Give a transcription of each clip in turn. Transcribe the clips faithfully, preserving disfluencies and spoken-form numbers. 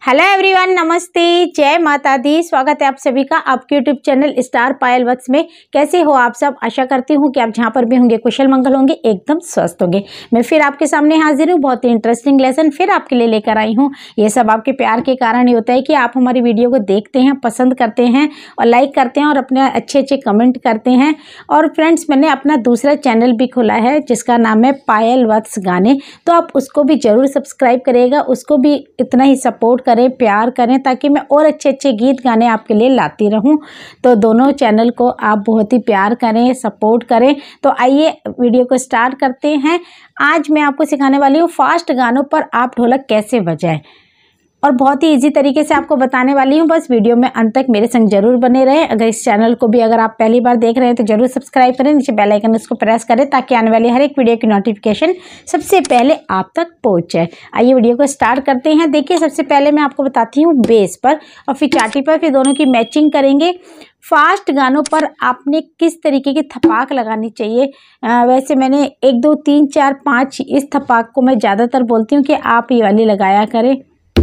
Hello everyone, नमस्ते, जय माता दी। स्वागत है आप सभी का आपके YouTube channel star Payal Vats में। कैसे हो आप सब? आशा करती हूँ कि आप जहाँ पर भी होंगे कुशल मंगल होंगे, एकदम स्वस्थ होंगे। मैं फिर आपके सामने हाजिर हूँ, बहुत ही इंटरेस्टिंग लेसन फिर आपके लिए लेकर आई हूँ। ये सब आपके प्यार के कारण ही होता है कि आप हमारी वीडियो को देखते हैं, पसंद करते हैं और लाइक करते हैं और अपने अच्छे अच्छे कमेंट करते हैं। और फ्रेंड्स, मैंने अपना दूसरा चैनल भी खोला है जिसका नाम है पायल वत्स गाने, तो आप उसको भी ज़रूर सब्सक्राइब करिएगा, उसको भी इतना ही सपोर्ट करें, प्यार करें, ताकि मैं और अच्छे अच्छे गीत गाने आपके लिए लाती रहूं। तो दोनों चैनल को आप बहुत ही प्यार करें, सपोर्ट करें। तो आइए वीडियो को स्टार्ट करते हैं। आज मैं आपको सिखाने वाली हूँ फास्ट गानों पर आप ढोलक कैसे बजाएं, और बहुत ही इजी तरीके से आपको बताने वाली हूँ। बस वीडियो में अंत तक मेरे संग जरूर बने रहें। अगर इस चैनल को भी अगर आप पहली बार देख रहे हैं तो जरूर सब्सक्राइब करें, नीचे बेल आइकन उसको प्रेस करें ताकि आने वाली हर एक वीडियो की नोटिफिकेशन सबसे पहले आप तक पहुँच जाए। आइए वीडियो को स्टार्ट करते हैं। देखिए, सबसे पहले मैं आपको बताती हूँ बेस पर और फिर चाटी पर, फिर दोनों की मैचिंग करेंगे। फास्ट गानों पर आपने किस तरीके की थपाक लगानी चाहिए, आ, वैसे मैंने एक दो तीन चार पाँच इस थपाक को मैं ज़्यादातर बोलती हूँ कि आप ये वाली लगाया करें।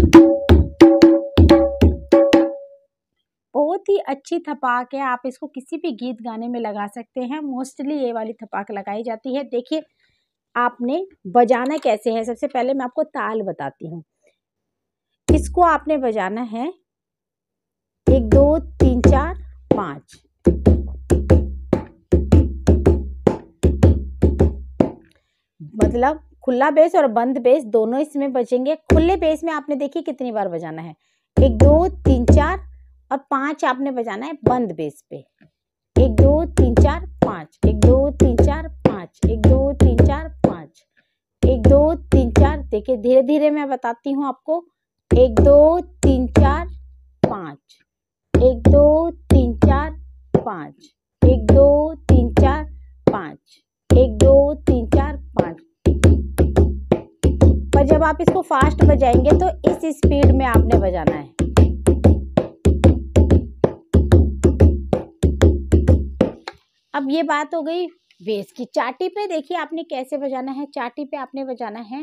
बहुत ही अच्छी थपाक है, आप इसको किसी भी गीत गाने में लगा सकते हैं। मोस्टली ये वाली थपाक लगाई जाती है। देखिए, आपने बजाना कैसे है, सबसे पहले मैं आपको ताल बताती हूँ। इसको आपने बजाना है एक दो तीन चार पाँच। मतलब खुला बेस और बंद बेस दोनों इसमें बजेंगे। खुले बेस में आपने देखिए कितनी बार बजाना है, एक दो तीन चार, और पांच आपने बजाना है बंद बेस पे। एक दो तीन चार पाँच, एक दो तीन चार पाँच, एक दो तीन चार पाँच, एक दो तीन चार। देखिए धीरे धीरे मैं बताती हूँ आपको। एक दो तीन चार पाँच, एक दो तीन चार पाँच, एक दो तीन चार पाँच, एक दो तीन चार पाँच। पर जब आप इसको फास्ट बजाएंगे तो इस स्पीड में आपने बजाना है। अब ये बात हो गई बेस की। चाटी पे देखिए आपने कैसे बजाना है। चाटी पे आपने बजाना है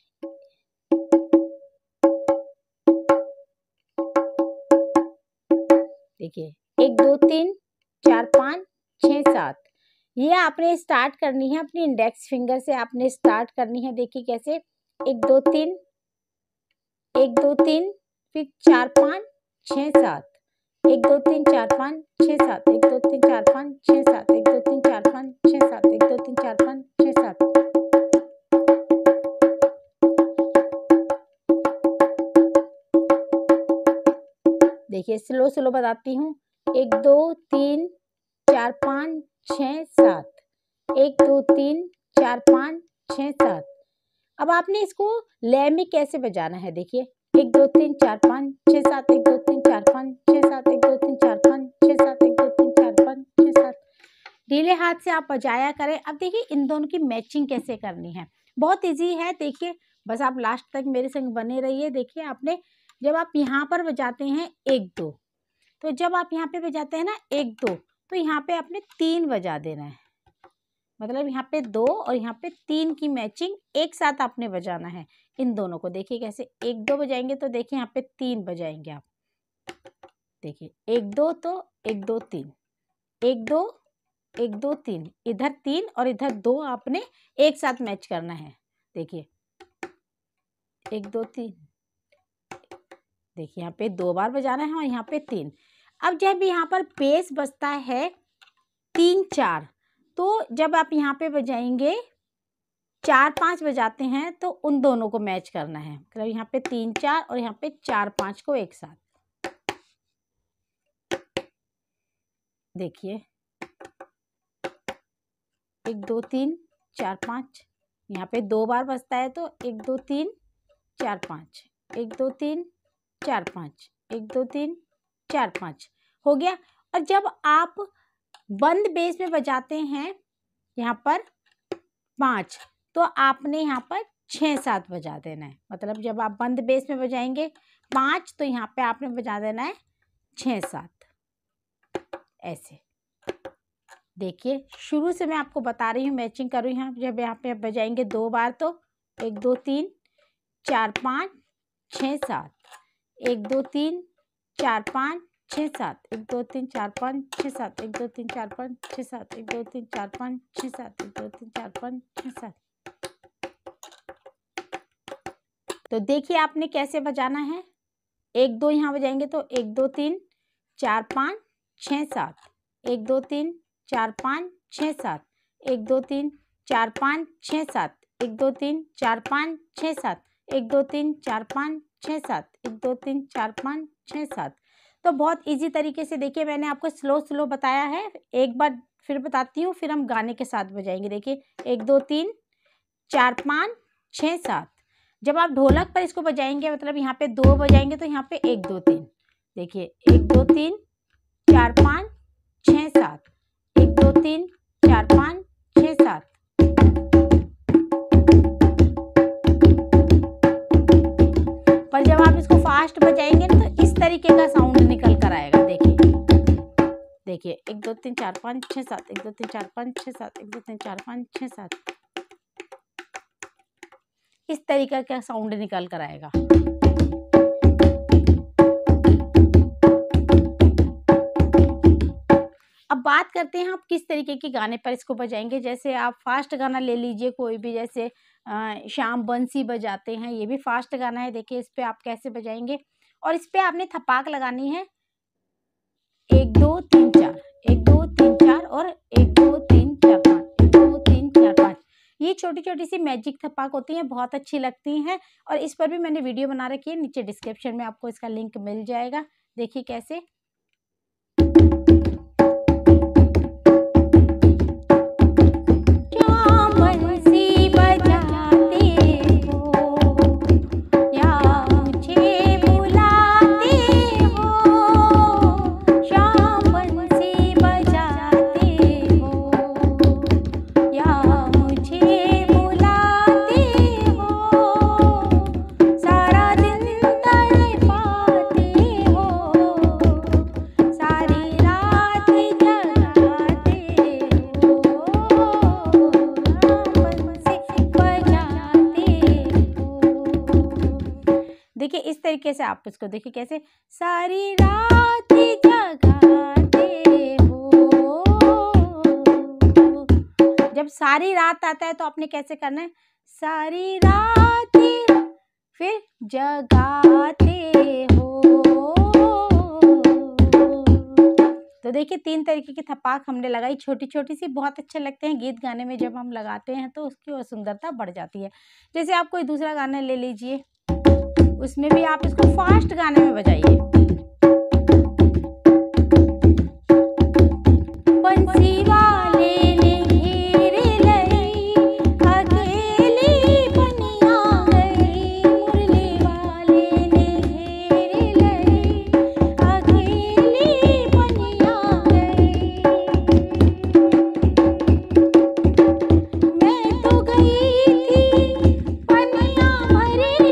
देखिए एक दो तीन चार पाँच छः सात। ये आपने स्टार्ट करनी है अपनी इंडेक्स फिंगर से, आपने स्टार्ट करनी है। देखिए कैसे, एक दो तीन, एक दो तीन, फिर चार पाँच छः सात, एक दो तीन चार पाँच छः सात, एक दो तीन चार पाँच छः सात, एक दो तीन चार पाँच छः सात, एक दो तीन चार पाँच छः सात। देखिए स्लो स्लो बताती हूँ। एक दो तीन चार पाँच छः सात, एक दो तीन चार पाँच छः सात। अब आपने इसको लय में कैसे बजाना है, देखिए एक दो तीन चार पाँच छः सात, एक दो तीन चार पाँच छः सात, एक दो तीन चार पाँच छः सात, एक दो तीन चार पाँच छः सात। ढीले हाथ से आप बजाया करें। अब देखिए इन दोनों की मैचिंग कैसे करनी है, बहुत इजी है। देखिए बस आप लास्ट तक मेरे संग बने रहिए। देखिए आपने जब आप यहाँ पर बजाते हैं एक दो, तो जब आप यहाँ पे बजाते हैं ना एक दो, तो यहाँ पे आपने तीन बजा देना है। मतलब यहाँ पे दो और यहाँ पे तीन की मैचिंग एक साथ आपने बजाना है इन दोनों को। देखिए कैसे, एक दो बजाएंगे तो देखिए यहाँ पे तीन बजाएंगे आप। देखिए एक दो तो एक दो तीन, एक दो एक दो तीन, इधर तीन और इधर दो आपने एक साथ मैच करना है। देखिए एक दो तीन, देखिए यहाँ पे दो बार बजाना है और यहाँ पे तीन। अब जब यहाँ पर बेस बजता है तीन चार, तो जब आप यहाँ पे बजाएंगे चार पाँच बजाते हैं तो उन दोनों को मैच करना है। मतलब यहाँ पे तीन चार और यहाँ पे चार पाँच को एक साथ। देखिए एक दो तीन चार पाँच, यहाँ पे दो बार बजता है तो एक दो तीन चार पाँच, एक दो तीन चार पाँच, एक दो तीन चार पाँच हो गया। और जब आप बंद बेस में बजाते हैं यहाँ पर पाँच, तो आपने यहाँ पर छः सात बजा देना है। मतलब जब आप बंद बेस में बजाएंगे पाँच, तो यहाँ पे आपने बजा देना है छः सात, ऐसे। देखिए शुरू से मैं आपको बता रही हूँ, मैचिंग कर रही हूँ। जब यहाँ पे बजाएंगे दो बार तो एक दो तीन चार पाँच छः सात, एक दो तीन चार पाँच छः सात, एक दो तीन चार पाँच छः सात, एक दो तीन चार पाँच छः सात, एक दो तीन चार पाँच छः सात, एक दो तीन चार पाँच छः सात। तो देखिए आपने कैसे बजाना है। एक दो यहाँ बजाएंगे तो एक दो तीन चार पाँच छः सात, एक दो तीन चार पाँच छः सात, एक दो तीन चार पाँच छः सात, एक दो तीन चार पाँच छः सात, एक दो तीन चार पाँच छः सात, एक दो तीन चार पाँच छः सात। तो बहुत इजी तरीके से देखिए मैंने आपको स्लो स्लो बताया है। एक बार फिर बताती हूँ, फिर हम गाने के साथ बजाएंगे। देखिए एक दो तीन चार पाँच छः सात। जब आप ढोलक पर इसको बजाएंगे, मतलब यहाँ पे दो बजाएंगे तो यहाँ पे एक दो तीन। देखिए एक दो तीन चार पाँच छः सात, एक दो तीन चार पाँच छः सात। पर जब आप इसको फास्ट बजाएंगे ना तो इस तरीके का साउंड निकल कर आएगा। देखिए देखिए एक दो तीन चार पाँच छः सात, एक दो तीन चार पाँच छः सात, एक दो तीन चार पाँच छः सात। इस तरीके का साउंड निकल कर आएगा। अब बात करते हैं आप किस तरीके के गाने पर इसको बजाएंगे। जैसे आप फास्ट गाना ले लीजिए कोई भी, जैसे श्याम बंसी बजाते हैं, ये भी फास्ट गाना है। देखिए इस पे आप कैसे बजाएंगे, और इस पे आपने थपाक लगानी है। एक दो तीन चार, एक दो तीन चार, और एक दो तीन चार पाँच, एक दो तीन चार पाँच। ये छोटी छोटी सी मैजिक थपाक होती हैं, बहुत अच्छी लगती हैं। और इस पर भी मैंने वीडियो बना रखी है, नीचे डिस्क्रिप्शन में आपको इसका लिंक मिल जाएगा। देखिए कैसे। देखिए इस तरीके से आप इसको देखिए कैसे। सारी रात जगाते हो। जब सारी रात आता है तो आपने कैसे करना है, सारी रात फिर जगाते हो। तो देखिए तीन तरीके की थपाक हमने लगाई, छोटी छोटी सी, बहुत अच्छे लगते हैं गीत गाने में। जब हम लगाते हैं तो उसकी और सुंदरता बढ़ जाती है। जैसे आप कोई दूसरा गाना ले लीजिए, उसमें भी आप इसको फास्ट गाने में बजाइए। बंसी वाले ने घेर लई, अकेली बनिया गई। मुरली वाले ने घेर लई, अकेली बनिया गई। मैं तो गई थी पनिया भरने,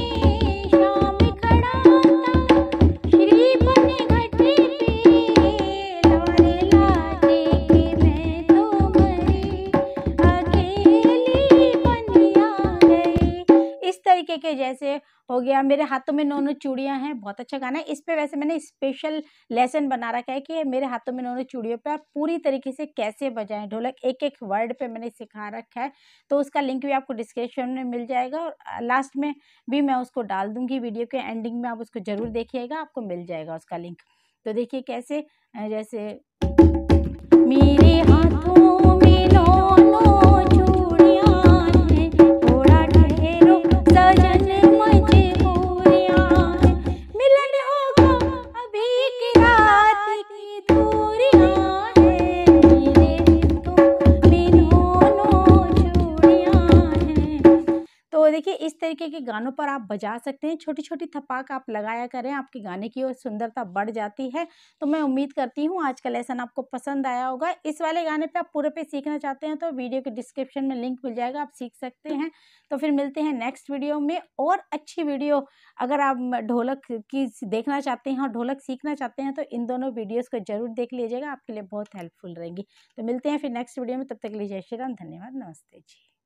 के जैसे हो गया मेरे हाथों में नौ नौ चूड़ियां हैं, बहुत अच्छा गाना है। इस पे वैसे मैंने स्पेशल लेसन बना रखा है कि मेरे हाथों में नौ नौ चूड़ियों पे आप पूरी तरीके से कैसे बजाएं ढोलक, एक एक वर्ड पे मैंने सिखा रखा है। तो उसका लिंक भी आपको डिस्क्रिप्शन में मिल जाएगा, और लास्ट में भी मैं उसको डाल दूंगी। वीडियो के एंडिंग में आप उसको जरूर देखिएगा, आपको मिल जाएगा उसका लिंक। तो देखिए कैसे, जैसे मेरे हाथों में नौ नौ चूड़ियां हैं, थोड़ा ठहरो सजन मजबूरियां हैं, मिलन होगा अभी की रात की दूरियां हैं, मेरे हाथों में नौ नौ चूड़ियां हैं। तो देखिए इस तरीके के गानों पर आप बजा सकते हैं, छोटी छोटी थपाक आप लगाया करें, आपके गाने की और सुंदरता बढ़ जाती है। तो मैं उम्मीद करती हूँ आज का लेसन आपको पसंद आया होगा। इस वाले गाने पे आप पूरे पे सीखना चाहते हैं तो वीडियो के डिस्क्रिप्शन में लिंक मिल जाएगा, आप सीख सकते हैं। तो फिर मिलते हैं नेक्स्ट वीडियो में, और अच्छी वीडियो। अगर आप ढोलक की देखना चाहते हैं और ढोलक सीखना चाहते हैं तो इन दोनों वीडियोज़ को जरूर देख लीजिएगा, आपके लिए बहुत हेल्पफुल रहेंगी। तो मिलते हैं फिर नेक्स्ट वीडियो में, तब तक के लिए जय श्री राम, धन्यवाद, नमस्ते जी।